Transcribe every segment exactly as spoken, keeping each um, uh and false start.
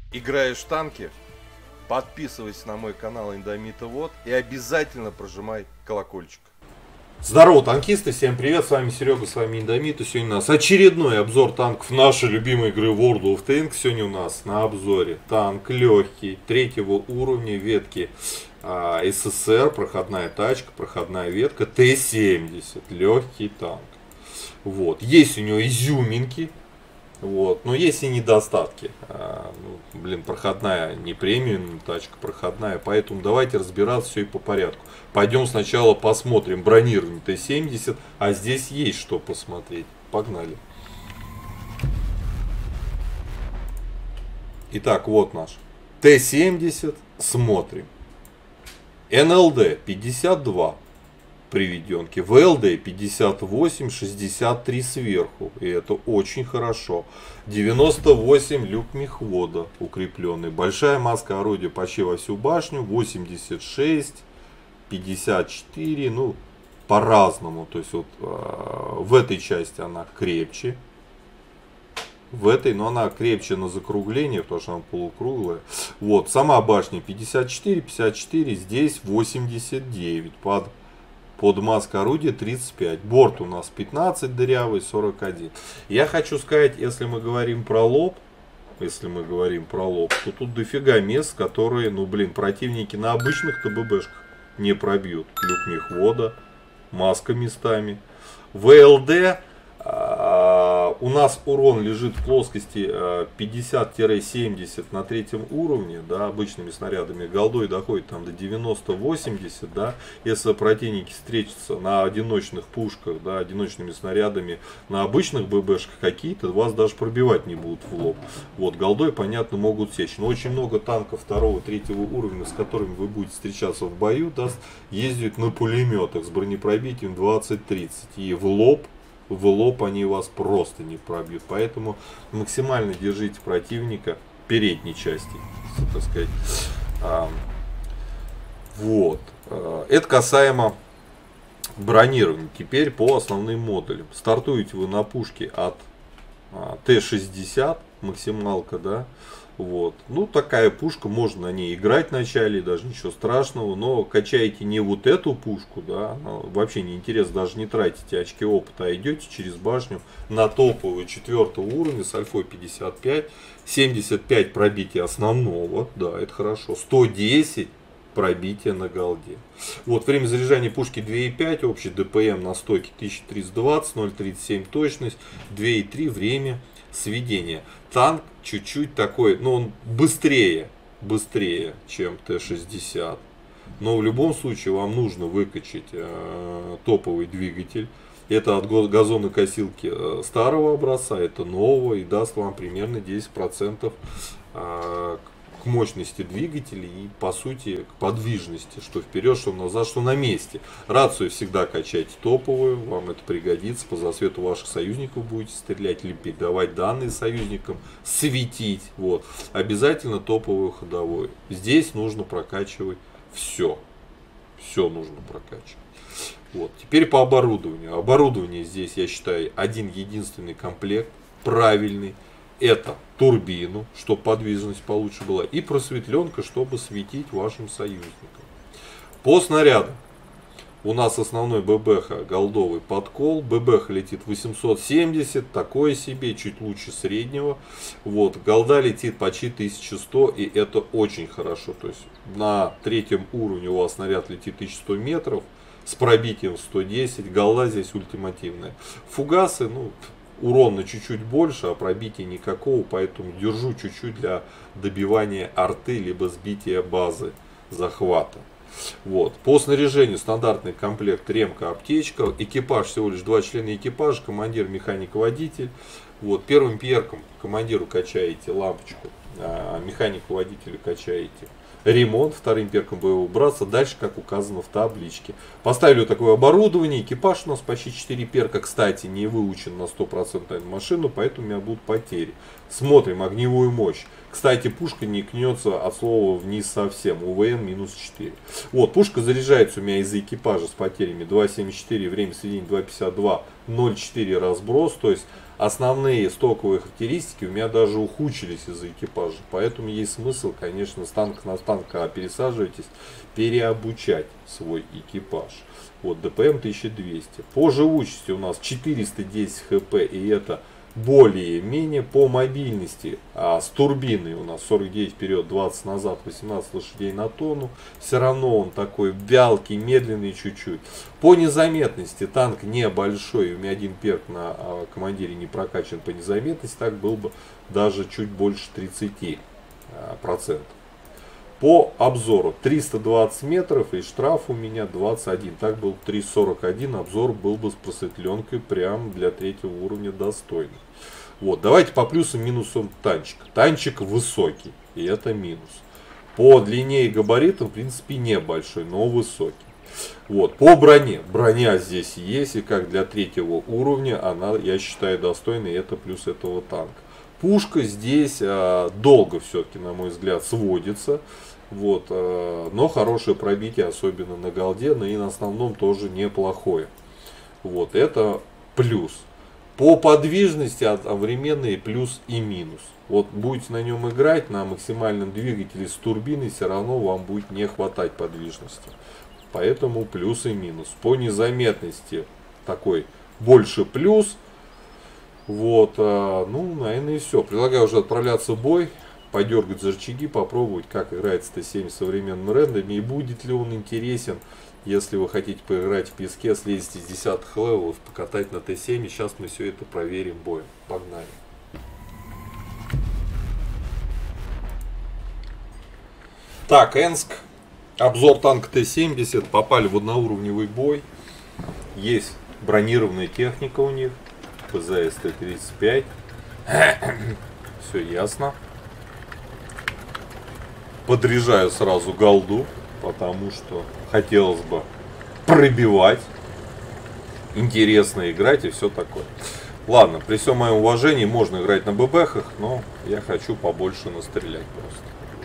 Играешь в танки? Подписывайся на мой канал Индомитовод и обязательно прожимай колокольчик. Здорово, танкисты, всем привет, с вами Серега, с вами Индомит, и сегодня у нас очередной обзор танков нашей любимой игры World of Tanks. Сегодня у нас на обзоре танк легкий, третьего уровня, ветки а, СССР, проходная тачка, проходная ветка Т семьдесят, легкий танк. Вот, есть у него изюминки. Вот. Но есть и недостатки. А, ну, блин, проходная не премиум тачка, проходная. Поэтому давайте разбираться все и по порядку. Пойдем сначала посмотрим бронированный Т семьдесят. А здесь есть что посмотреть. Погнали. Итак, вот наш Т семьдесят. Смотрим. Н Л Д пятьдесят два. Приведенки. В Л Д пятьдесят восемь, шестьдесят три сверху. И это очень хорошо. девяносто восемь люк мехвода укрепленный. Большая маска орудия почти во всю башню. восемьдесят шесть, пятьдесят четыре. Ну, по-разному. То есть вот э, в этой части она крепче. В этой, но она крепче на закругление, потому что она полукруглая. Вот, сама башня пятьдесят четыре, пятьдесят четыре. Здесь восемьдесят девять. Под Под маска орудия тридцать пять. Борт у нас пятнадцать, дырявый сорок один. Я хочу сказать, если мы говорим про лоб, если мы говорим про лоб, то тут дофига мест, которые, ну блин, противники на обычных Т Б Бшках не пробьют. Люк мехвода, маска местами. В Л Д а, у нас урон лежит в плоскости пятьдесят семьдесят на третьем уровне, да, обычными снарядами. Голдой доходит там до девяносто-восемьдесят, да. Если противники встретятся на одиночных пушках, да, одиночными снарядами, на обычных Б Бшках какие-то, вас даже пробивать не будут в лоб. Вот, голдой, понятно, могут сечь. Но очень много танков второго-третьего уровня, с которыми вы будете встречаться в бою, да, ездят на пулеметах с бронепробитием двадцать-тридцать. И в лоб В лоб они вас просто не пробьют. Поэтому максимально держите противника в передней части, так сказать. А, вот. Это касаемо бронирования. Теперь по основным модулям. Стартуете вы на пушке от Т шестьдесят, максималка, да. Вот. Ну, такая пушка, можно на ней играть вначале, даже ничего страшного, но качаете не вот эту пушку, да, вообще не интересно, даже не тратите очки опыта, а идете через башню на топовую четвертого уровня с альфой пятьдесят пять, семьдесят пять пробития основного, да, это хорошо, сто десять пробития на голде. Вот, время заряжания пушки два и пять, общий Д П М на стойке тысяча триста двадцать, ноль тридцать семь точность, два и три время сведения. Танк чуть-чуть такой, ну он быстрее, быстрее, чем Т шестьдесят. Но в любом случае вам нужно выкачать э, топовый двигатель. Это от газонокосилки э, старого образца, это нового, и даст вам примерно десять процентов э, к мощности двигателя и по сути к подвижности, что вперед, что назад, что на месте. Рацию всегда качайте топовую, вам это пригодится, по засвету ваших союзников будете стрелять, или передавать данные союзникам, светить. Вот. Обязательно топовую ходовую. Здесь нужно прокачивать все. Все нужно прокачивать. Вот. Теперь по оборудованию. Оборудование здесь, я считаю, один единственный комплект, правильный. Это турбину, чтобы подвижность получше была, и просветленка, чтобы светить вашим союзникам. По снарядам у нас основной Б Б Х голдовый подкол. Б Б Х летит восемьсот семьдесят, такое себе, чуть лучше среднего. Вот, голда летит почти тысяча сто, и это очень хорошо. То есть на третьем уровне у вас снаряд летит тысяча сто метров с пробитием сто десять. Голда здесь ультимативная. Фугасы, ну, урона чуть-чуть больше, а пробития никакого, поэтому держу чуть-чуть для добивания арты, либо сбития базы захвата. Вот. По снаряжению стандартный комплект ремка, аптечка, экипаж всего лишь два члена экипажа, командир, механик, водитель. Вот. Первым перком командиру качаете лампочку, а механику, водителю качаете ремонт, вторым перком боевого братства, дальше как указано в табличке. Поставили вот такое оборудование, экипаж у нас почти четыре перка, кстати, не выучен на сто процентов машину, поэтому у меня будут потери. Смотрим огневую мощь. Кстати, пушка не кнется от слова вниз совсем. УВН минус четыре. Вот, пушка заряжается у меня из-за экипажа с потерями два семьдесят четыре, время сведения два пятьдесят два, ноль четыре разброс. То есть основные стоковые характеристики у меня даже ухудшились из-за экипажа. Поэтому есть смысл, конечно, с танка на танк, когда пересаживаетесь, переобучать свой экипаж. Вот, ДПМ тысяча двести. По живучести у нас четыреста десять хп, и это более-менее. По мобильности а, с турбиной у нас сорок девять вперед, двадцать назад, восемнадцать лошадей на тонну. Все равно он такой вялкий, медленный чуть-чуть. По незаметности танк небольшой, у меня один перк на а, командире не прокачан по незаметности, так был бы даже чуть больше тридцати процентов. По обзору триста двадцать метров и штраф у меня двадцать один. Так был триста сорок один. Обзор был бы с просветленкой прям для третьего уровня достойный. Вот, давайте по плюсам и минусам танчика. Танчик высокий, и это минус. По длине и габаритам, в принципе, небольшой, но высокий. Вот, по броне. Броня здесь есть, и как для третьего уровня она, я считаю, достойной, и это плюс этого танка. Пушка здесь а, долго все-таки, на мой взгляд, сводится. Вот, а, но хорошее пробитие, особенно на голде, но и на основном тоже неплохое. Вот, это плюс. По подвижности одновременный плюс и минус. Вот будете на нем играть на максимальном двигателе с турбиной, все равно вам будет не хватать подвижности. Поэтому плюс и минус. По незаметности такой больше плюс. Вот, ну, наверное, и все. Предлагаю уже отправляться в бой, подергать за рычаги, попробовать, как играется Т семь с современным рендами, и будет ли он интересен, если вы хотите поиграть в песке, слезть из десятых левелов, покатать на Т семь. Сейчас мы все это проверим боем. Погнали. Так, Энск. Обзор танка Т семьдесят. Попали в одноуровневый бой. Есть бронированная техника у них. ПЗС Т тридцать пять. Все ясно. Подряжаю сразу голду, потому что хотелось бы пробивать. Интересно играть и все такое. Ладно, при всем моем уважении можно играть на ББХах, но я хочу побольше настрелять просто.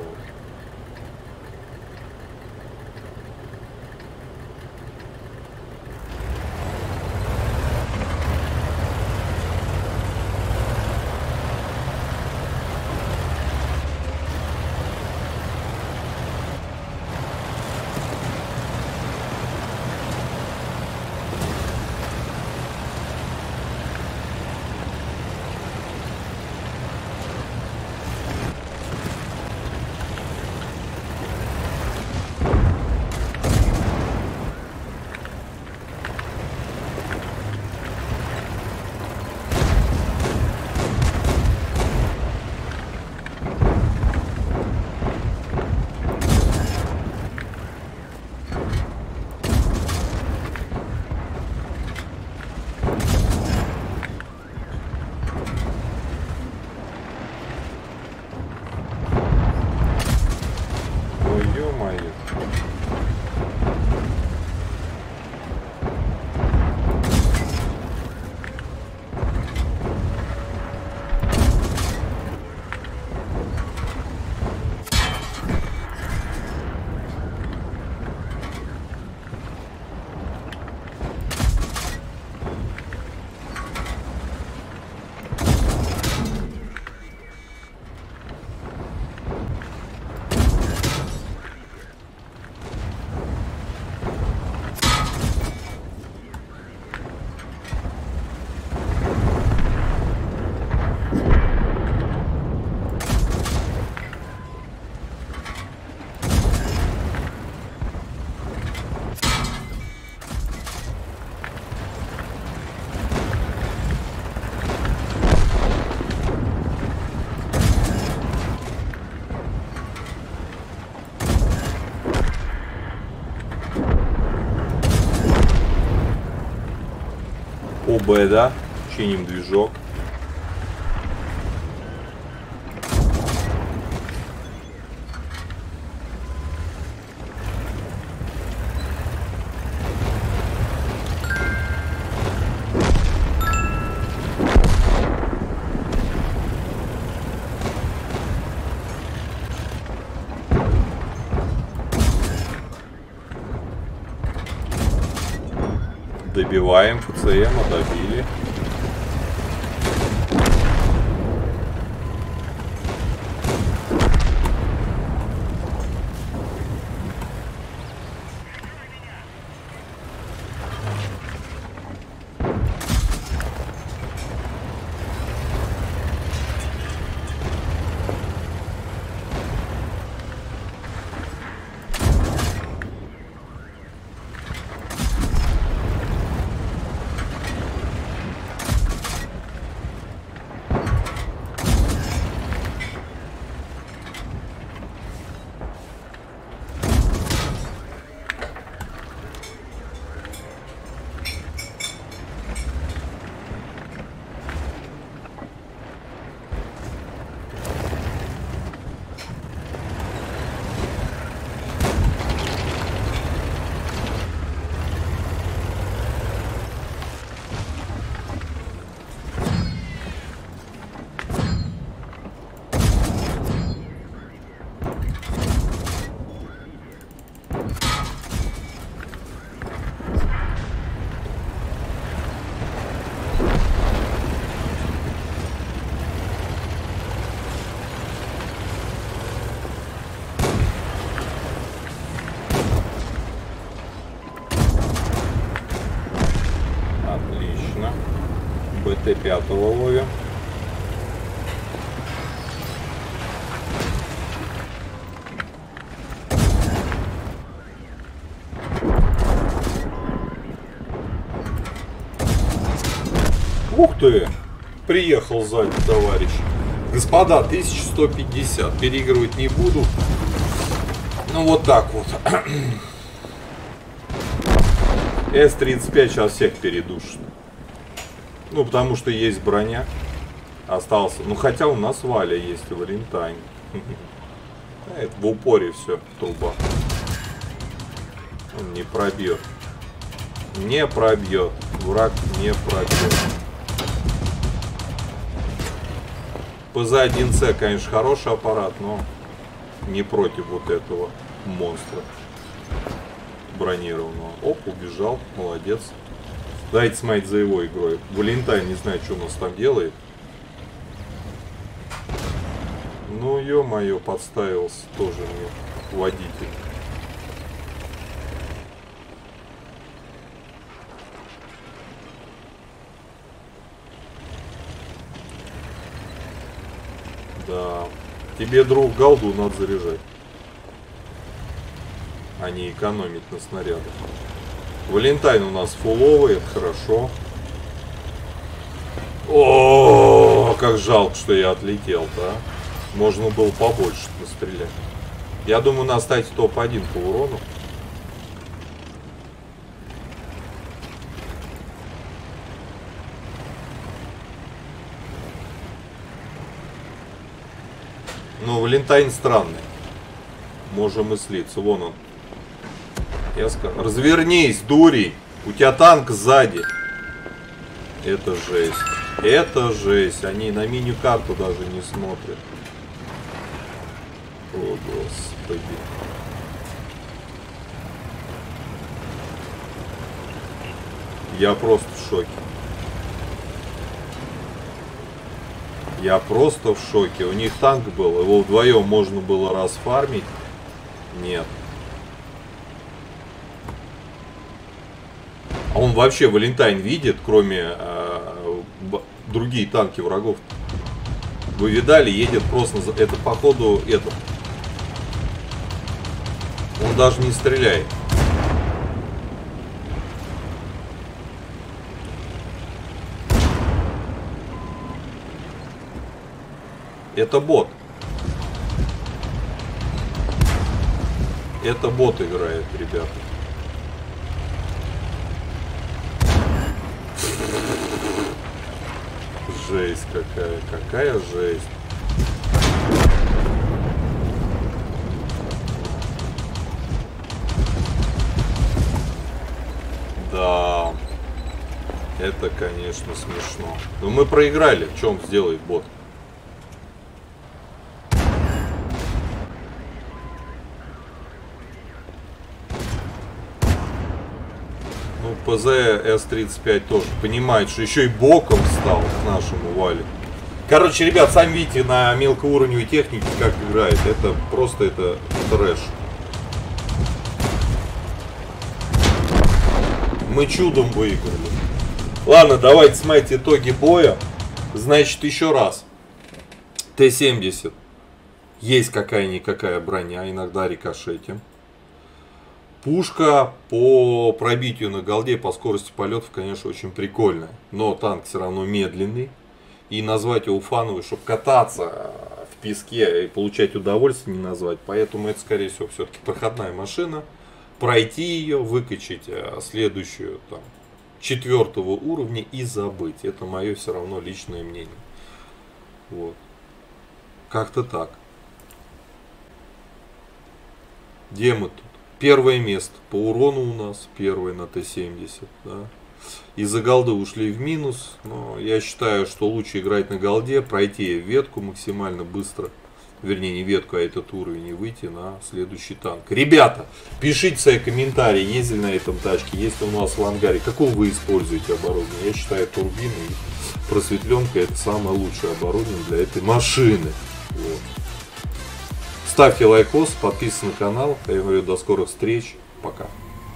ОБ, да, чиним движок. Добиваем ФЦМа, добили. БТ пятого ловим. Ух ты! Приехал сзади товарищ. Господа, тысяча сто пятьдесят. Переигрывать не буду. Ну вот так вот. эс тридцать пять сейчас всех передушит. Ну, потому что есть броня. Остался. Ну, хотя у нас Валя есть и Валентайн. Это в упоре все, труба. Он не пробьет. Не пробьет. Враг не пробьет. пэ зэ один цэ, конечно, хороший аппарат, но не против вот этого монстра бронированного. Оп, убежал. Молодец. Дайте смотреть за его игрой. Валентайн не знаю, что у нас там делает. Ну, ё-моё, подставился тоже мне водитель. Да. Тебе, друг, галду надо заряжать. А не экономить на снарядах. Валентайн у нас фуловый, это хорошо. О, как жалко, что я отлетел-то, а. Можно было побольше пострелять. Я думаю, надо стать топ один по урону. Ну, Валентайн странный. Можем и слиться. Вон он. Я скажу. Развернись, дурень. У тебя танк сзади. Это жесть. Это жесть. Они на мини-карту даже не смотрят. О, господи. Я просто в шоке. Я просто в шоке. У них танк был. Его вдвоем можно было расфармить. Нет. А он вообще, Валентайн, видит, кроме э, другие танки врагов. Вы видали, едет просто... Это, походу, это... Он даже не стреляет. Это бот. Это бот играет, ребята. Жесть какая, какая жесть. Да, это, конечно, смешно. Но мы проиграли. Что он сделает, бот? Ну, ПЗ эс тридцать пять тоже понимает, что еще и боком встал к нашему валику. Короче, ребят, сами видите на мелкоуровневой технике, как играет. Это просто это трэш. Мы чудом выиграли. Ладно, давайте смотреть итоги боя. Значит, еще раз. Т семьдесят. Есть какая-никакая броня, иногда рикошетим. Пушка по пробитию на голде, по скорости полетов, конечно, очень прикольная. Но танк все равно медленный. И назвать его фановый, чтобы кататься в песке и получать удовольствие, не назвать. Поэтому это, скорее всего, все-таки проходная машина. Пройти ее, выкачать следующую, там, четвертого уровня и забыть. Это мое все равно личное мнение. Вот. Как-то так. Где мы тут? Первое место по урону у нас. Первое на Т семьдесят. Да. Из-за голды ушли в минус. Но я считаю, что лучше играть на голде. Пройти ветку максимально быстро. Вернее, не ветку, а этот уровень. И выйти на следующий танк. Ребята, пишите свои комментарии. Ездили на этом тачке. Есть ли у нас в ангаре. Какого вы используете оборудование? Я считаю, турбина и просветленка это самое лучшее оборудование для этой машины. Вот. Ставьте лайкос, подписывайтесь на канал. Я говорю, до скорых встреч. Пока.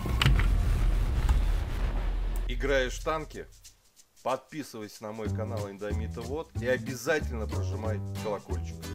Играешь в танки? Подписывайся на мой канал Индомита Вот и обязательно прожимай колокольчик.